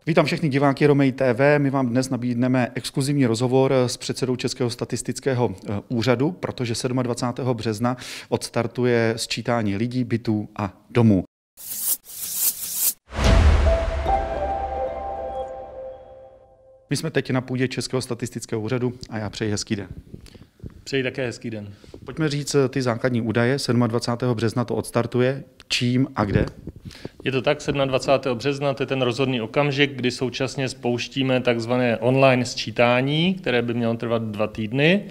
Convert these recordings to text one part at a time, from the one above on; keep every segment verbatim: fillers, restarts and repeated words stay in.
Vítám všechny diváky Romej T V. My vám dnes nabídneme exkluzivní rozhovor s předsedou Českého statistického úřadu, protože dvacátého sedmého března odstartuje sčítání lidí, bytů a domů. My jsme teď na půdě Českého statistického úřadu a já přeji hezký den. Přeji také hezký den. Pojďme říct ty základní údaje. dvacátého sedmého března to odstartuje. Čím a kde? Je to tak, dvacátého sedmého března, to je ten rozhodný okamžik, kdy současně spouštíme takzvané online sčítání, které by mělo trvat dva týdny.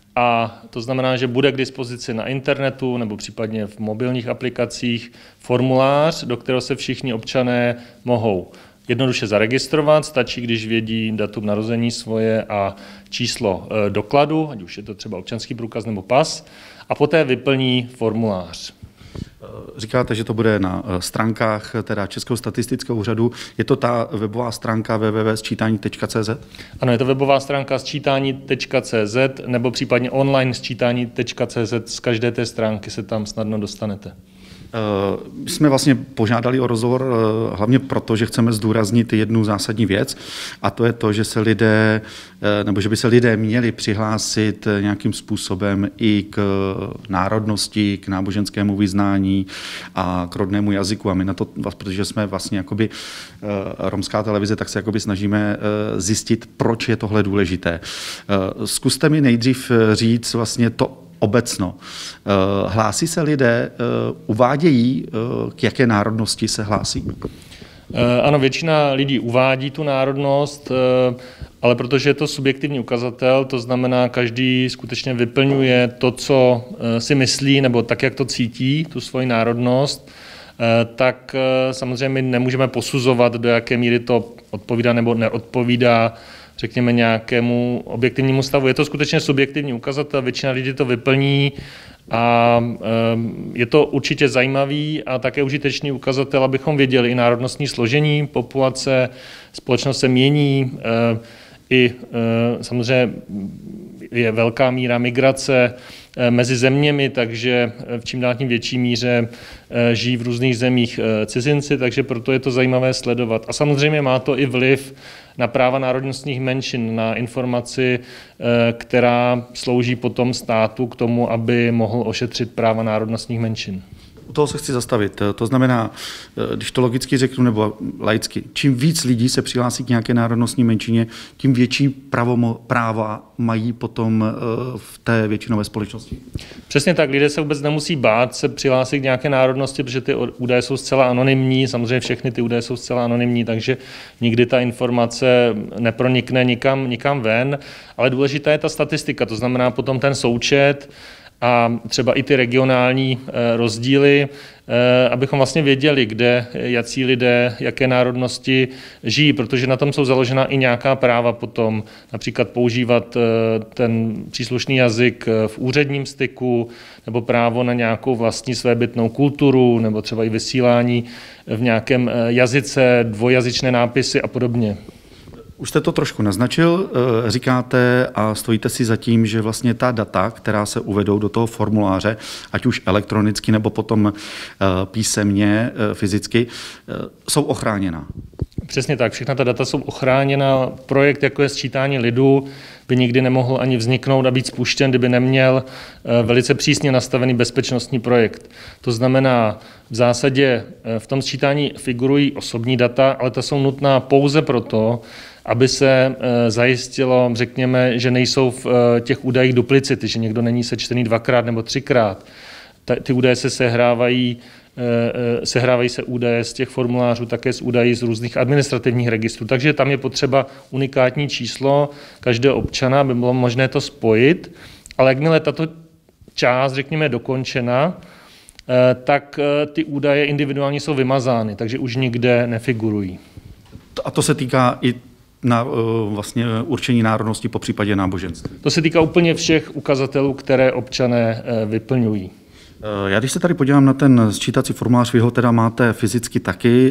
A to znamená, že bude k dispozici na internetu nebo případně v mobilních aplikacích formulář, do kterého se všichni občané mohou jednoduše zaregistrovat, stačí, když vědí datum narození svoje a číslo dokladu, ať už je to třeba občanský průkaz nebo pas, a poté vyplní formulář. Říkáte, že to bude na stránkách teda Českého statistického úřadu. Je to ta webová stránka w w w tečka sčítání tečka c z? Ano, je to webová stránka sčítání tečka c z nebo případně online sčítání tečka c z. Z každé té stránky se tam snadno dostanete. My jsme vlastně požádali o rozhovor hlavně proto, že chceme zdůraznit jednu zásadní věc, a to je to, že se lidé, nebo že by se lidé měli přihlásit nějakým způsobem i k národnosti, k náboženskému vyznání a k rodnému jazyku. A my na to, protože jsme vlastně jakoby romská televize, tak se jakoby snažíme zjistit, proč je tohle důležité. Zkuste mi nejdřív říct vlastně to obecno. Hlásí se lidé, uvádějí, k jaké národnosti se hlásí? Ano, většina lidí uvádí tu národnost, ale protože je to subjektivní ukazatel, to znamená, každý skutečně vyplňuje to, co si myslí, nebo tak, jak to cítí, tu svoji národnost, tak samozřejmě my nemůžeme posuzovat, do jaké míry to odpovídá nebo neodpovídá, řekněme, nějakému objektivnímu stavu. Je to skutečně subjektivní ukazatel, většina lidí to vyplní a je to určitě zajímavý a také užitečný ukazatel, abychom věděli i národnostní složení populace, společnost se mění, i samozřejmě je velká míra migrace mezi zeměmi, takže v čím dál tím větší míře žijí v různých zemích cizinci, takže proto je to zajímavé sledovat. A samozřejmě má to i vliv na práva národnostních menšin, na informaci, která slouží potom státu k tomu, aby mohl ošetřit práva národnostních menšin. U toho se chci zastavit. To znamená, když to logicky řeknu nebo laicky, čím víc lidí se přihlásí k nějaké národnostní menšině, tím větší pravomo, práva mají potom v té většinové společnosti. Přesně tak, lidé se vůbec nemusí bát se přihlásit k nějaké národnosti, protože ty údaje jsou zcela anonymní, samozřejmě všechny ty údaje jsou zcela anonymní, takže nikdy ta informace nepronikne nikam, nikam ven, ale důležitá je ta statistika, to znamená potom ten součet a třeba i ty regionální rozdíly, abychom vlastně věděli, kde jací lidé, jaké národnosti žijí, protože na tom jsou založena i nějaká práva potom, například používat ten příslušný jazyk v úředním styku, nebo právo na nějakou vlastní svébytnou kulturu, nebo třeba i vysílání v nějakém jazyce, dvojjazyčné nápisy a podobně. Už jste to trošku naznačil, říkáte a stojíte si za tím, že vlastně ta data, která se uvedou do toho formuláře, ať už elektronicky nebo potom písemně, fyzicky, jsou ochráněna. Přesně tak, všechna ta data jsou ochráněna. Projekt, jako je sčítání lidu, by nikdy nemohl ani vzniknout a být spuštěn, kdyby neměl velice přísně nastavený bezpečnostní projekt. To znamená, v zásadě v tom sčítání figurují osobní data, ale ta jsou nutná pouze proto, aby se zajistilo, řekněme, že nejsou v těch údajích duplicity, že někdo není sečtený dvakrát nebo třikrát. Ty údaje se sehrávají, sehrávají se údaje z těch formulářů, také z údají z různých administrativních registrů. Takže tam je potřeba unikátní číslo každého občana, aby bylo možné to spojit, ale jakmile tato část, řekněme, je dokončena, tak ty údaje individuálně jsou vymazány, takže už nikde nefigurují. A to se týká i na vlastně určení národnosti po případě náboženství? To se týká úplně všech ukazatelů, které občané vyplňují. Já když se tady podívám na ten sčítací formulář, vy ho teda máte fyzicky taky.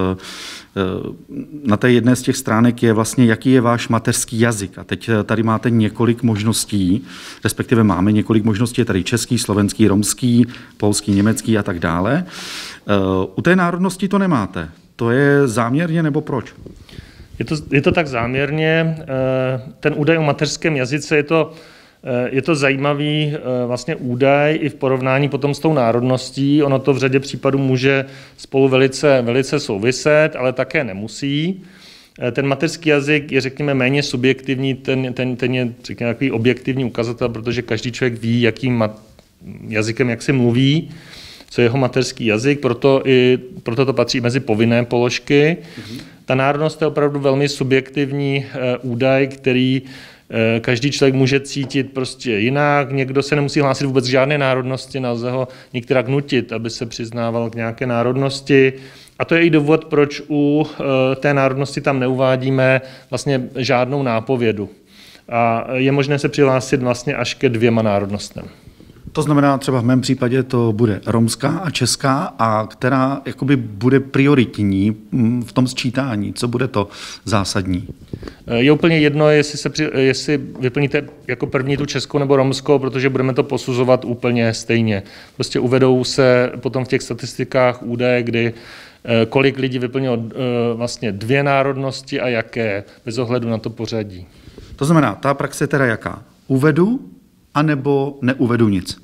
Na té jedné z těch stránek je vlastně, jaký je váš mateřský jazyk. A teď tady máte několik možností, respektive máme několik možností, je tady český, slovenský, romský, polský, německý a tak dále. U té národnosti to nemáte. To je záměrně nebo proč? Je to, je to tak záměrně. Ten údaj o mateřském jazyce je to, je to zajímavý vlastně údaj i v porovnání potom s tou národností. Ono to v řadě případů může spolu velice, velice souviset, ale také nemusí. Ten mateřský jazyk je, řekněme, méně subjektivní, ten, ten, ten je, řekněme, takový objektivní ukazatel, protože každý člověk ví, jakým mat, jazykem, jak si mluví, co je jeho mateřský jazyk, proto, i, proto to patří mezi povinné položky. Mm-hmm. Ta národnost je opravdu velmi subjektivní e, údaj, který e, každý člověk může cítit prostě jinak. Někdo se nemusí hlásit vůbec k žádné národnosti, nelze ho nikterak nutit, aby se přiznával k nějaké národnosti. A to je i důvod, proč u e, té národnosti tam neuvádíme vlastně žádnou nápovědu. A je možné se přihlásit vlastně až ke dvěma národnostem. To znamená, třeba v mém případě to bude romská a česká, a která jakoby bude prioritní v tom sčítání. Co bude to zásadní? Je úplně jedno, jestli, se při, jestli vyplníte jako první tu českou nebo romskou, protože budeme to posuzovat úplně stejně. Prostě uvedou se potom v těch statistikách údaje, kdy kolik lidí vyplnilo vlastně dvě národnosti a jaké, bez ohledu na to pořadí. To znamená, ta praxe je teda jaká? Uvedu, anebo neuvedu nic?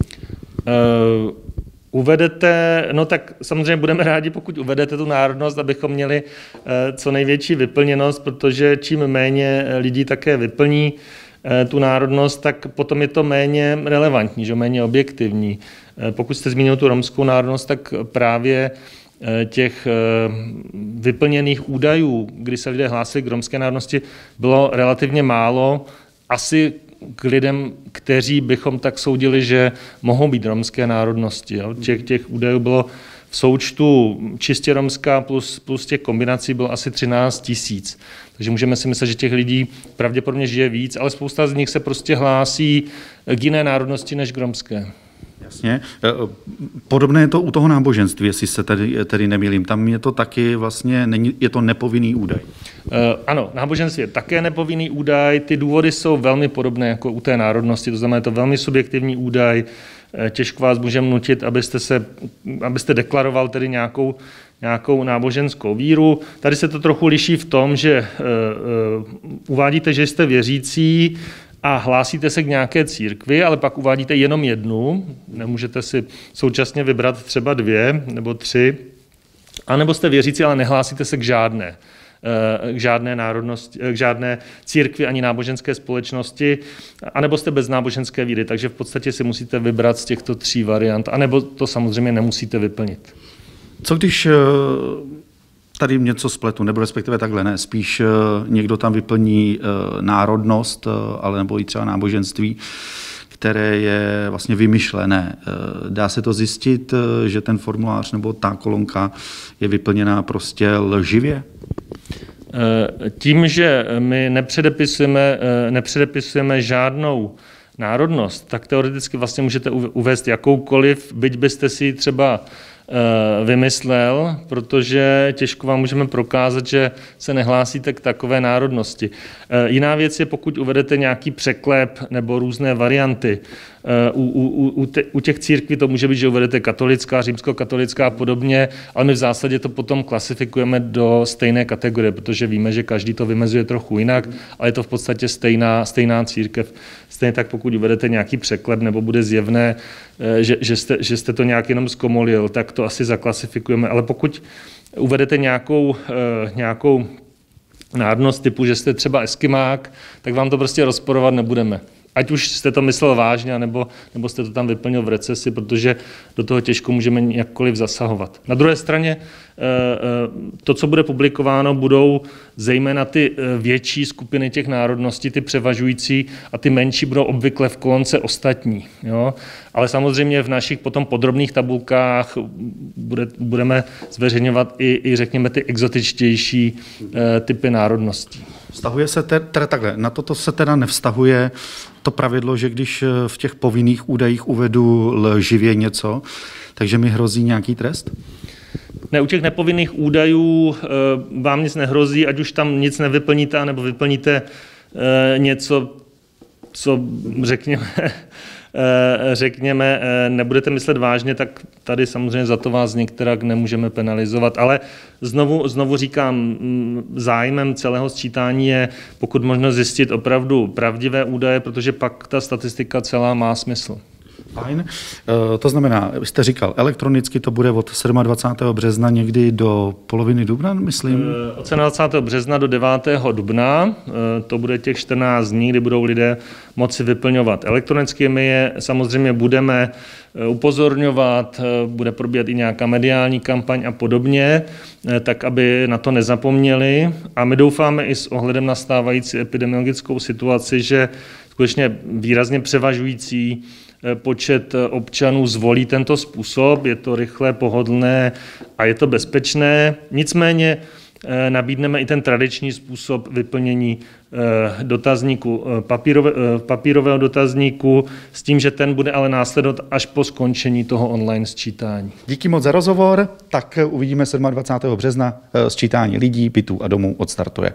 Uh, uvedete, no tak samozřejmě budeme rádi, pokud uvedete tu národnost, abychom měli uh, co největší vyplněnost, protože čím méně lidí také vyplní uh, tu národnost, tak potom je to méně relevantní, že? Méně objektivní. Uh, pokud jste zmínil tu romskou národnost, tak právě těch vyplněných údajů, kdy se lidé hlásili k romské národnosti, bylo relativně málo. Asi k lidem, kteří bychom tak soudili, že mohou být romské národnosti. Těch, těch údajů bylo v součtu čistě romská plus, plus těch kombinací bylo asi třináct tisíc. Takže můžeme si myslet, že těch lidí pravděpodobně žije víc, ale spousta z nich se prostě hlásí k jiné národnosti než k romské. Jasně. Podobné je to u toho náboženství, jestli se tedy, tedy nemýlím. Tam je to taky vlastně, není, je to nepovinný údaj. Uh, ano, náboženství je také nepovinný údaj. Ty důvody jsou velmi podobné jako u té národnosti, to znamená, je to velmi subjektivní údaj. Těžko vás můžeme nutit, abyste, se, abyste deklaroval tedy nějakou, nějakou náboženskou víru. Tady se to trochu liší v tom, že uh, uh, uvádíte, že jste věřící, a hlásíte se k nějaké církvi, ale pak uvádíte jenom jednu, nemůžete si současně vybrat třeba dvě nebo tři, anebo jste věřící, ale nehlásíte se k žádné, k žádné národnosti, k žádné církvi ani náboženské společnosti, anebo jste bez náboženské víry, takže v podstatě si musíte vybrat z těchto tří variant, anebo to samozřejmě nemusíte vyplnit. Co když tady něco spletu, nebo respektive takhle ne, spíš někdo tam vyplní národnost, ale nebo i třeba náboženství, které je vlastně vymyšlené. Dá se to zjistit, že ten formulář nebo ta kolonka je vyplněná prostě lživě? Tím, že my nepředepisujeme, nepředepisujeme žádnou národnost, tak teoreticky vlastně můžete uvést jakoukoliv, byť byste si třeba vymyslel, protože těžko vám můžeme prokázat, že se nehlásíte k takové národnosti. Jiná věc je, pokud uvedete nějaký překlep nebo různé varianty. U, u, u, te, u těch církví to může být, že uvedete katolická, římskokatolická a podobně, ale my v zásadě to potom klasifikujeme do stejné kategorie, protože víme, že každý to vymezuje trochu jinak, ale je to v podstatě stejná, stejná církev. Stejně tak, pokud uvedete nějaký překlep nebo bude zjevné, že, že, jste, že jste to nějak jenom zkomolil, tak to asi zaklasifikujeme. Ale pokud uvedete nějakou, nějakou národnost typu, že jste třeba eskimák, tak vám to prostě rozporovat nebudeme. Ať už jste to myslel vážně, nebo, nebo jste to tam vyplnil v recesi, protože do toho těžko můžeme jakkoliv zasahovat. Na druhé straně to, co bude publikováno, budou zejména ty větší skupiny těch národností, ty převažující, a ty menší budou obvykle v kolonce ostatní. Jo? Ale samozřejmě v našich potom podrobných tabulkách bude, budeme zveřejňovat i, i, řekněme, ty exotičtější typy národností. Vztahuje se teda takhle, na toto se teda nevztahuje to pravidlo, že když v těch povinných údajích uvedu lživě něco, takže mi hrozí nějaký trest? Ne, u těch nepovinných údajů vám nic nehrozí, ať už tam nic nevyplníte, nebo vyplníte něco, co řekněme řekněme, nebudete myslet vážně, tak tady samozřejmě za to vás některak nemůžeme penalizovat. Ale znovu, znovu říkám, zájmem celého sčítání je pokud možno zjistit opravdu pravdivé údaje, protože pak ta statistika celá má smysl. Fajn. To znamená, jste říkal, elektronicky to bude od dvacátého sedmého března někdy do poloviny dubna, myslím? Od dvacátého března do devátého dubna, to bude těch čtrnáct dní, kdy budou lidé moci vyplňovat elektronicky. My je samozřejmě budeme upozorňovat, bude probíhat i nějaká mediální kampaň a podobně, tak aby na to nezapomněli. A my doufáme i s ohledem na stávající epidemiologickou situaci, že skutečně výrazně převažující počet občanů zvolí tento způsob, je to rychlé, pohodlné a je to bezpečné. Nicméně nabídneme i ten tradiční způsob vyplnění dotazníku, papírové, papírového dotazníku, s tím, že ten bude ale následovat až po skončení toho online sčítání. Díky moc za rozhovor, tak uvidíme dvacátého sedmého března sčítání lidí, bytů a domů odstartuje.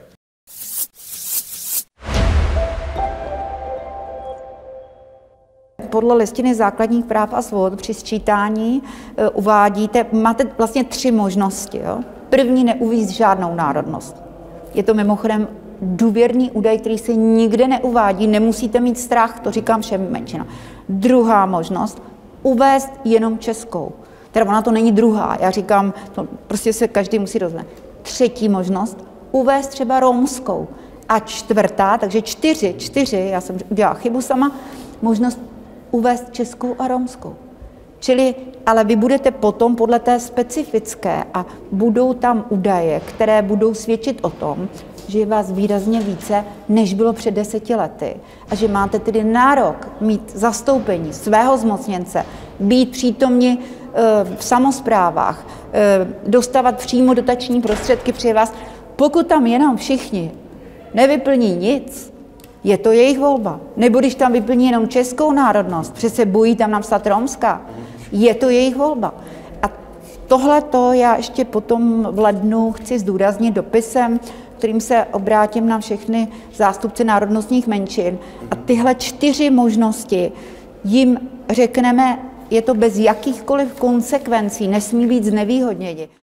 Podle listiny základních práv a svobod při sčítání uvádíte, máte vlastně tři možnosti. Jo? První, neuvízt žádnou národnost. Je to mimochodem důvěrný údaj, který se nikde neuvádí, nemusíte mít strach, to říkám všem menšinám. Druhá možnost, uvést jenom českou. Teda ona to není druhá, já říkám, to prostě se každý musí rozhodnout. Třetí možnost, uvést třeba romskou. A čtvrtá, takže čtyři, čtyři, já jsem udělala chybu sama, možnost uvést českou a romskou. Čili, ale vy budete potom podle té specifické a budou tam údaje, které budou svědčit o tom, že je vás výrazně více, než bylo před deseti lety. A že máte tedy nárok mít zastoupení svého zmocněnce, být přítomni v samosprávách, dostávat přímo dotační prostředky při vás. Pokud tam jenom všichni nevyplní nic, je to jejich volba. Nebo když tam vyplní jenom českou národnost, přece bojí tam napsat romská, je to jejich volba. A tohleto já ještě potom v lednu chci zdůraznit dopisem, kterým se obrátím na všechny zástupce národnostních menšin. A tyhle čtyři možnosti jim řekneme, je to bez jakýchkoliv konsekvencí, nesmí být znevýhodněni.